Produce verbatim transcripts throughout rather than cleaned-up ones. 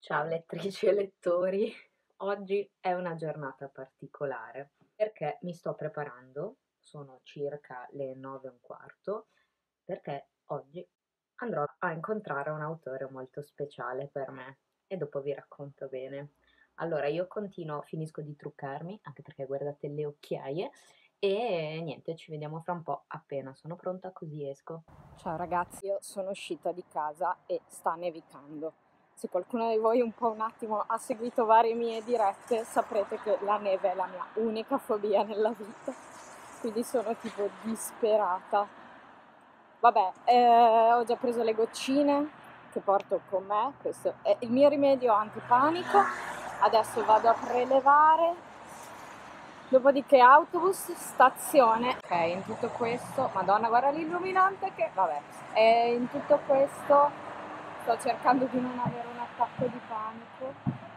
Ciao lettrici e lettori, oggi è una giornata particolare perché mi sto preparando, sono circa le nove e un quarto, perché oggi andrò a incontrare un autore molto speciale per me e dopo vi racconto bene. Allora io continuo, finisco di truccarmi, anche perché guardate le occhiaie, e niente, ci vediamo fra un po', appena sono pronta così esco. Ciao ragazzi, io sono uscita di casa e sta nevicando. Se qualcuno di voi un po' un attimo ha seguito varie mie dirette, saprete che la neve è la mia unica fobia nella vita, quindi sono tipo disperata. Vabbè, eh, ho già preso le goccine che porto con me, questo è il mio rimedio antipanico. Adesso vado a prelevare. Dopodiché autobus, stazione. Ok, in tutto questo, Madonna, guarda l'illuminante che, vabbè, e in tutto questo sto cercando di non avere un attacco di panico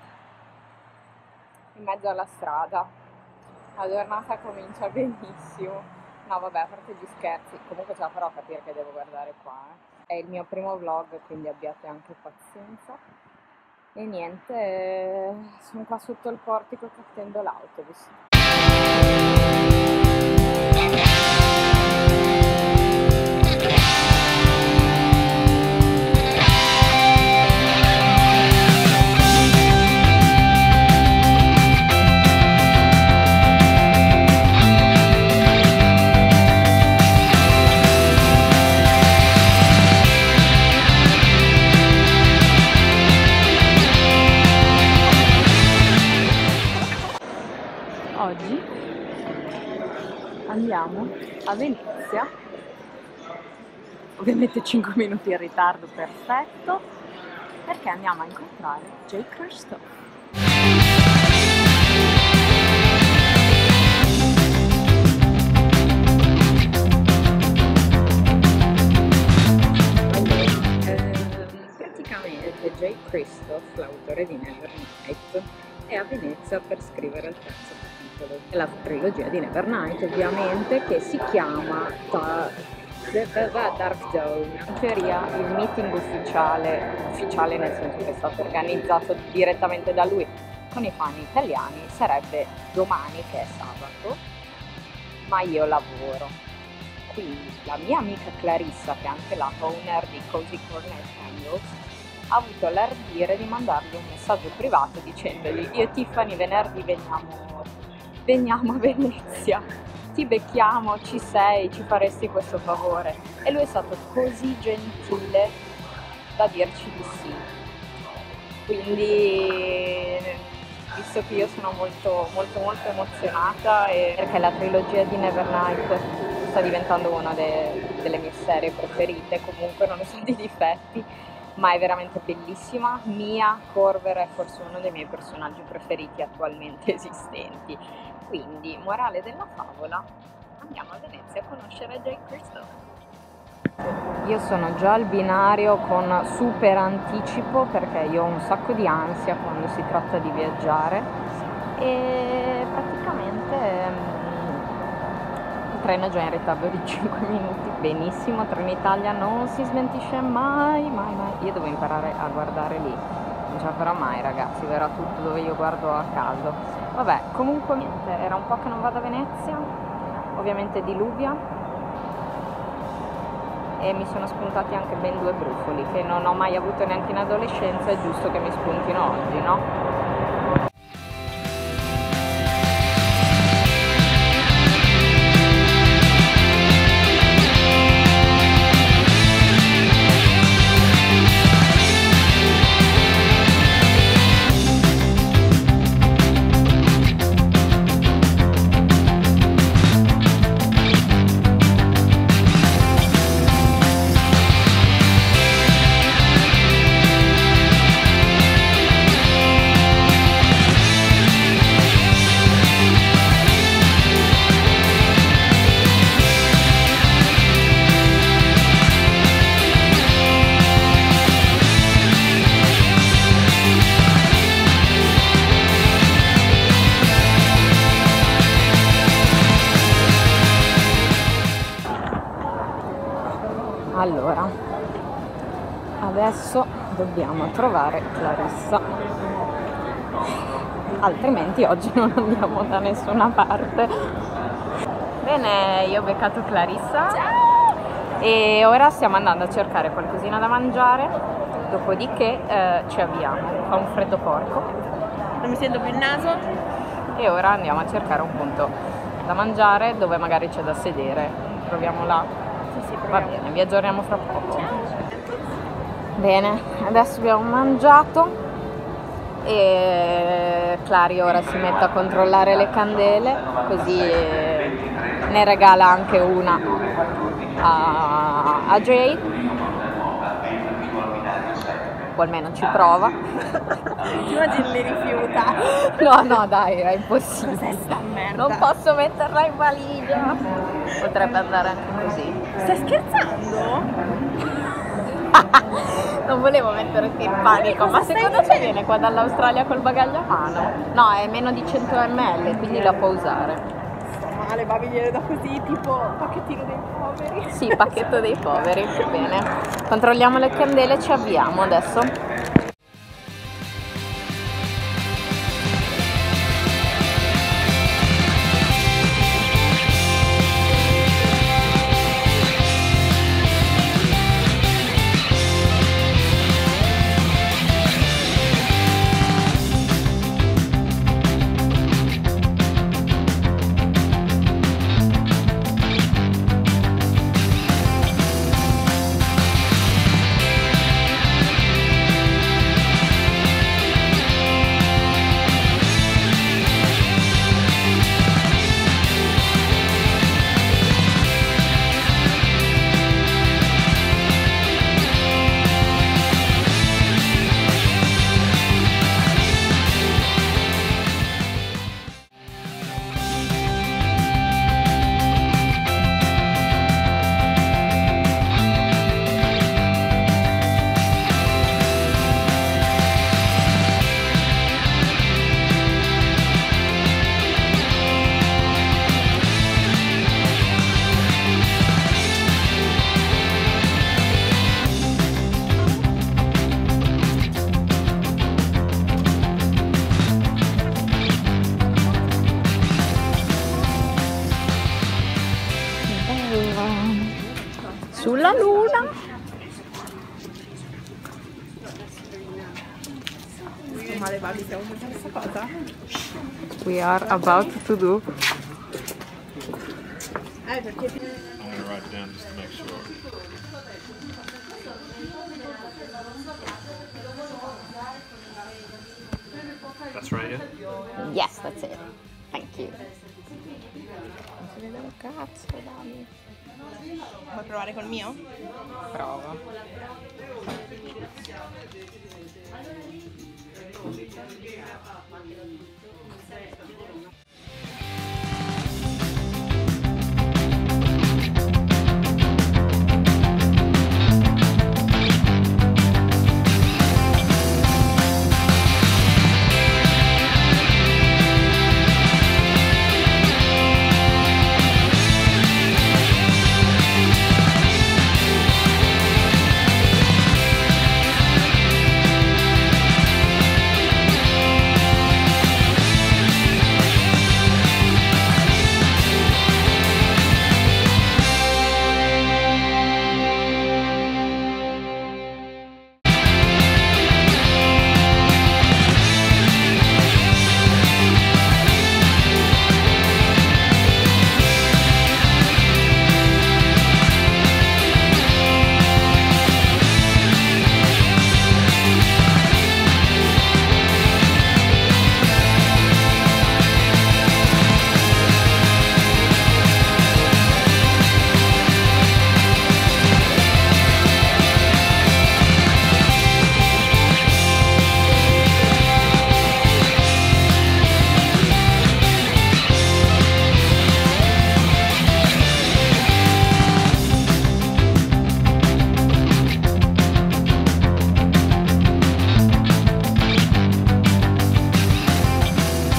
in mezzo alla strada. La giornata comincia benissimo. No, vabbè, a parte gli scherzi, comunque ce la farò a capire che devo guardare qua. Eh. È il mio primo vlog, quindi abbiate anche pazienza. E niente, eh, sono qua sotto il portico che attendo l'autobus. Oggi andiamo a Venezia, ovviamente cinque minuti in ritardo, perfetto, perché andiamo a incontrare J. Christoph. Praticamente J. Christoph, l'autore di Nevernight, è a Venezia per scrivere il terzo capitolo della trilogia di Nevernight, ovviamente, che si chiama Dark Zone. In teoria il meeting ufficiale, ufficiale nel senso che è stato organizzato direttamente da lui con i fan italiani, sarebbe domani, che è sabato, ma io lavoro. Quindi la mia amica Clarissa, che è anche la owner di Cozy Corner Candles, ha avuto l'ardire di mandargli un messaggio privato dicendogli: io e Tiffany venerdì veniamo, veniamo a Venezia, ti becchiamo, ci sei, ci faresti questo favore? E lui è stato così gentile da dirci di sì. Quindi, visto che io sono molto molto molto emozionata, e perché la trilogia di Nevernight sta diventando una de- delle mie serie preferite, comunque nonostante i difetti, ma è veramente bellissima. Mia Corver è forse uno dei miei personaggi preferiti attualmente esistenti. Quindi, morale della favola, andiamo a Venezia a conoscere J. Christoph. Io sono già al binario con super anticipo perché io ho un sacco di ansia quando si tratta di viaggiare e praticamente mm, il treno è già in ritardo di cinque minuti. Benissimo, Trenitalia non si smentisce mai, mai, mai. Io devo imparare a guardare lì, non ce la farò mai ragazzi, verrà tutto dove io guardo a caso. Vabbè, comunque niente, era un po' che non vado a Venezia, ovviamente diluvia, e mi sono spuntati anche ben due brufoli che non ho mai avuto neanche in adolescenza, è giusto che mi spuntino oggi, no? Allora, adesso dobbiamo trovare Clarissa, altrimenti oggi non andiamo da nessuna parte. Bene, io ho beccato Clarissa. Ciao! E ora stiamo andando a cercare qualcosina da mangiare, dopodiché eh, ci avviamo. Fa un freddo porco, non mi sento più il naso, e ora andiamo a cercare un punto da mangiare dove magari c'è da sedere. Proviamo là. sì sì Va bene, vi aggiorniamo fra poco. Bene, adesso abbiamo mangiato e Clary ora si mette a controllare le candele, così ne regala anche una a, a Jay, o almeno ci prova. Ti immagini le rifiuta? No, no, dai, è impossibile. Cos'è sta merda? Non posso metterla in valigia. Potrebbe andare anche così. Stai scherzando? Non volevo metterti in panico, ma secondo te viene qua dall'Australia col bagaglio a mano? No, è meno di cento millilitri, quindi la può usare. Sto male, va a venire da così, tipo pacchettino dei poveri. Sì, pacchetto dei poveri. Bene, controlliamo le candele e ci avviamo adesso. Sulla luna. Male, va, stiamo facendo questa cosa. We are about to do. Eh, perché I'm gonna write it down just to make sure. That's right, yeah? Yes, that's it. Thank you. Non si vede un cazzo, Dani. vuoi provare col mio? Prova.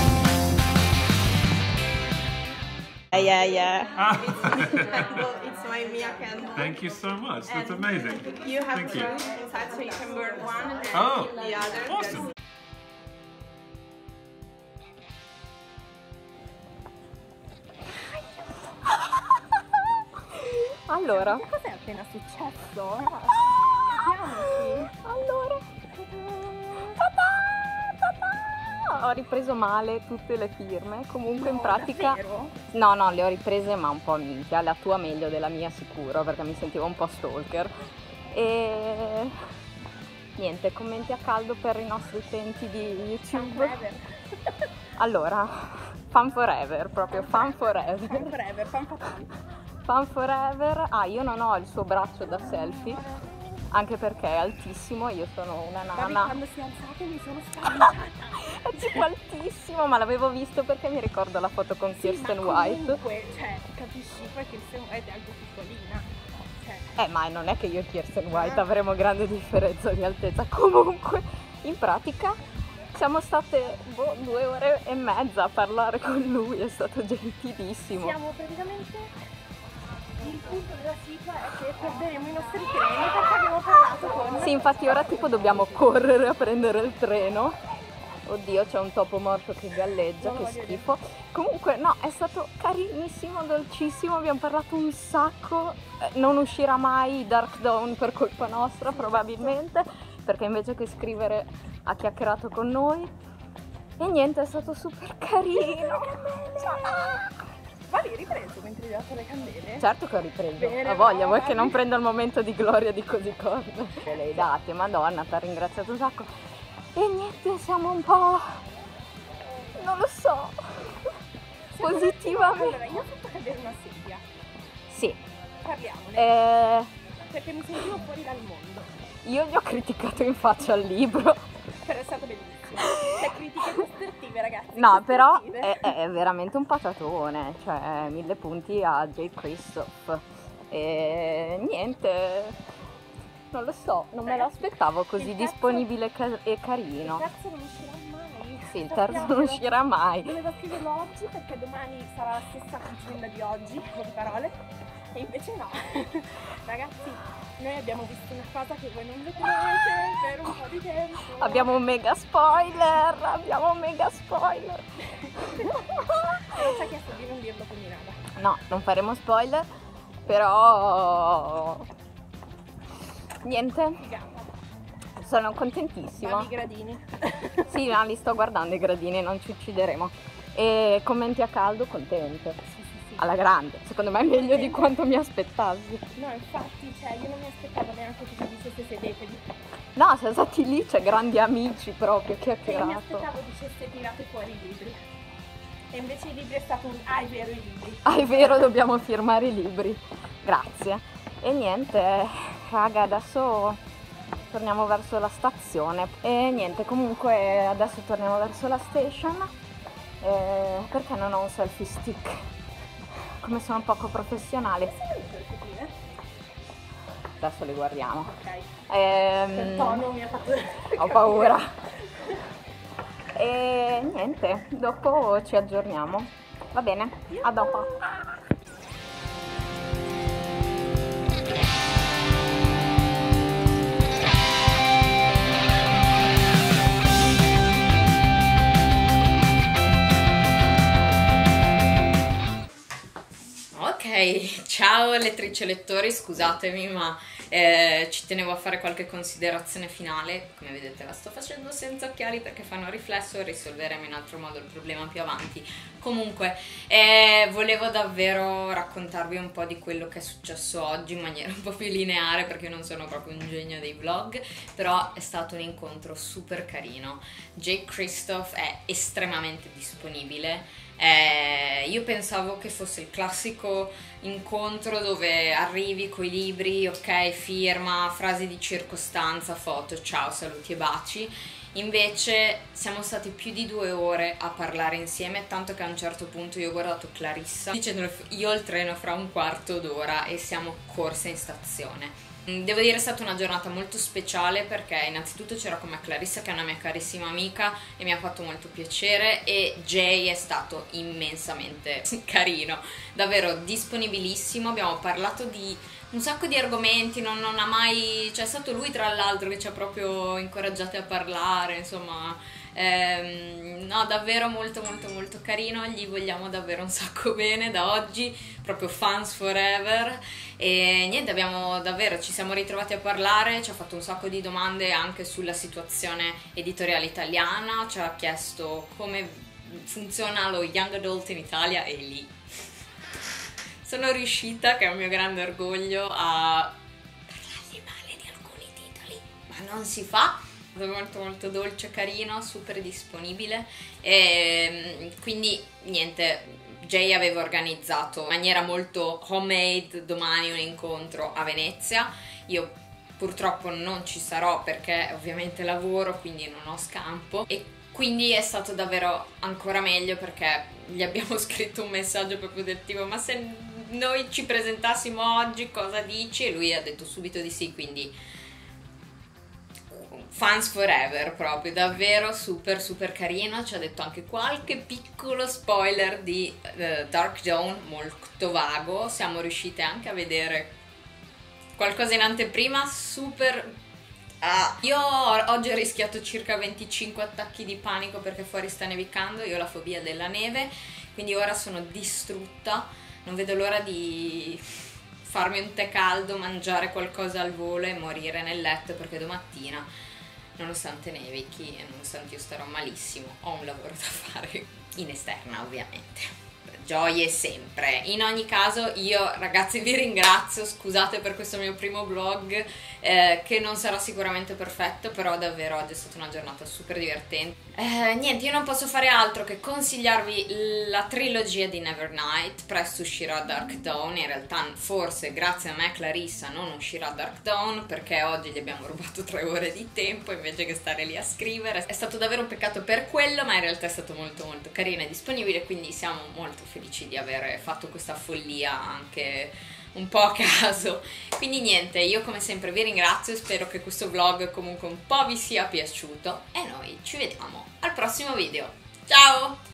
Yeah, yeah. It's, it's my Mia candle. Thank you so much. That's And amazing. You have Thank two you. inside, so you can burn one and then Oh, the other. awesome. Allora, Che cos'è appena successo? Ah! Vediamoci. allora, ta-da, ta-da! Ho ripreso male tutte le firme, comunque in No, pratica... davvero? No, no, le ho riprese ma un po' minchia, la tua meglio della mia sicuro, perché mi sentivo un po' stalker. E... niente, commenti a caldo per i nostri utenti di YouTube. Forever. Allora, fan forever, proprio fan forever. Fan forever, fan fatal. Fan forever. Ah, io non ho il suo braccio da selfie, anche perché è altissimo, io sono una Vabbè, nana. quando si è alzato mi sono spaventata. È tipo altissimo, ma l'avevo visto perché mi ricordo la foto con Kirsten Sì, ma White. comunque, cioè, capisci, poi Kirsten White è anche piccolina. Cioè, Eh, ma non è che io e Kirsten White avremo grande differenza di altezza. Comunque, in pratica, siamo state boh, due ore e mezza a parlare con lui, è stato gentilissimo. siamo praticamente... Il punto della sigla è che perderemo i nostri treni perché abbiamo parlato con... Sì, infatti ora tipo dobbiamo correre a prendere il treno. Oddio, c'è un topo morto che galleggia, Non lo che voglio schifo. Comunque, no, è stato carinissimo, dolcissimo, abbiamo parlato un sacco. Eh, Non uscirà mai Dark Dawn per colpa nostra, probabilmente, perché invece che scrivere ha chiacchierato con noi. E niente, è stato super carino. Ma lì ripreso mentre hai dato le candele? Certo che ho ripreso, Bene, la voglia, vuoi bravi. che non prenda il momento di gloria di così corda? Le hai date, madonna, ti ha ringraziato un sacco. E niente, siamo un po'... non lo so, positivamente. Allora, io ho fatto cadere una sedia. Sì, Parliamone. eh, Perché mi sentivo fuori dal mondo. io gli ho criticato in faccia al libro. Però è stato bellissimo. Cioè, critiche costruttive, ragazzi. No, però costruttive. è, è veramente un patatone, cioè mille punti a J. Christoph. E niente, non lo so, non me l'aspettavo così Il terzo- disponibile ca- e Il carino. terzo non uscirà mai. Sì, il terzo non Sappiamolo. uscirà mai. Dovevo scriverlo oggi perché domani sarà la stessa vicenda di oggi, con di parole. E invece no. Ragazzi, noi abbiamo visto una cosa che voi non vedrete per un po' di tempo. Abbiamo un mega spoiler, abbiamo un mega spoiler. Non ci ha chiesto di non dirlo, quindi nada. No, non faremo spoiler, però niente, Figata. sono Ma contentissima. i gradini. Sì, no, li sto guardando i gradini, non ci uccideremo. E commenti a caldo, contente. Sì, sì, sì. Alla grande, secondo me è meglio di quanto mi aspettassi. No, infatti, cioè, io non mi aspettavo neanche che mi dicesse sedetevi. No, siamo stati lì, c'è grandi amici proprio, E io mi chiacchierato. aspettavo dicesse tirate fuori i libri. E invece i libri è stato un ah, è vero, i libri. Ah, è vero, dobbiamo firmare i libri. Grazie. E niente, raga, adesso torniamo verso la stazione. E niente, comunque adesso torniamo verso la station. Eh, perché non ho un selfie stick? Come sono poco professionale. Adesso li guardiamo. Ok. Ehm, Il tono mi ha fatto... ho paura. E niente, dopo ci aggiorniamo. Va bene, a dopo. Ok, ciao lettrici e lettori, scusatemi ma eh, ci tenevo a fare qualche considerazione finale. Come vedete la sto facendo senza occhiali perché fanno riflesso, risolveremo in altro modo il problema più avanti. Comunque eh, volevo davvero raccontarvi un po' di quello che è successo oggi in maniera un po' più lineare, perché io non sono proprio un genio dei vlog, però è stato un incontro super carino. J. Christoph è estremamente disponibile. Eh, io pensavo che fosse il classico incontro dove arrivi coi libri, ok, firma, frasi di circostanza, foto, ciao, saluti e baci. Invece siamo stati più di due ore a parlare insieme, tanto che a un certo punto io ho guardato Clarissa dicendo io ho il treno fra un quarto d'ora e siamo corse in stazione. Devo dire è stata una giornata molto speciale perché innanzitutto c'era con me Clarissa, che è una mia carissima amica, e mi ha fatto molto piacere, e Jay è stato immensamente carino, davvero disponibilissimo, abbiamo parlato di un sacco di argomenti, non, non ha mai, cioè è stato lui tra l'altro che ci ha proprio incoraggiati a parlare, insomma, ehm, no, davvero molto molto molto carino, gli vogliamo davvero un sacco bene da oggi, proprio fans forever. E niente, abbiamo davvero, ci siamo ritrovati a parlare, ci ha fatto un sacco di domande anche sulla situazione editoriale italiana, ci ha chiesto come funziona lo young adult in Italia, e lì sono riuscita, che è un mio grande orgoglio, a parlargli male di alcuni titoli, ma non si fa. È molto molto dolce, carino, super disponibile, e quindi niente, Jay aveva organizzato in maniera molto homemade domani un incontro a Venezia. Io purtroppo non ci sarò perché ovviamente lavoro, quindi non ho scampo, e quindi è stato davvero ancora meglio perché gli abbiamo scritto un messaggio proprio del tipo: ma se noi ci presentassimo oggi cosa dici? E lui ha detto subito di sì, quindi fans forever proprio, davvero super super carino. Ci ha detto anche qualche piccolo spoiler di uh, Dark Dawn, molto vago, siamo riuscite anche a vedere qualcosa in anteprima, super. Ah. Io oggi ho rischiato circa venticinque attacchi di panico perché fuori sta nevicando, io ho la fobia della neve, quindi ora sono distrutta, non vedo l'ora di farmi un tè caldo, mangiare qualcosa al volo e morire nel letto, perché domattina, nonostante nevichi e nonostante io starò malissimo, ho un lavoro da fare in esterna ovviamente. Gioie sempre. In ogni caso io ragazzi vi ringrazio, scusate per questo mio primo vlog eh, che non sarà sicuramente perfetto, però davvero oggi è stata una giornata super divertente. Eh, niente, io non posso fare altro che consigliarvi la trilogia di Nevernight. Presto uscirà Dark Dawn, in realtà forse grazie a me Clarissa non uscirà Dark Dawn perché oggi gli abbiamo rubato tre ore di tempo invece che stare lì a scrivere. È stato davvero un peccato per quello, ma in realtà è stato molto molto carino e disponibile, quindi siamo molto felici di aver fatto questa follia anche un po' a caso. Quindi niente, io come sempre vi ringrazio, spero che questo vlog comunque un po' vi sia piaciuto e noi ci vediamo al prossimo video. Ciao!